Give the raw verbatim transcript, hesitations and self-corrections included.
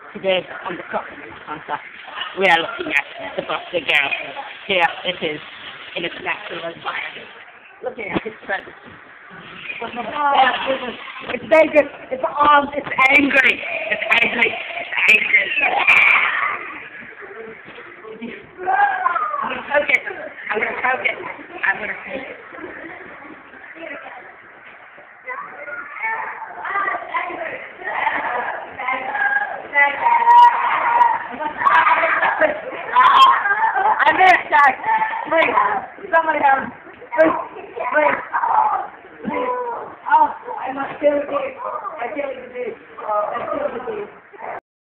Today on the Crocodile concert, we are looking at the birthday girl. Here it is in its natural environment. Looking at its presence. Oh, it's naked, it's armed, it's angry, it's angry, it's angry. I'm gonna poke it, I'm gonna poke it, I'm gonna poke it. I'm there, guys. Please, somebody help. Please, please.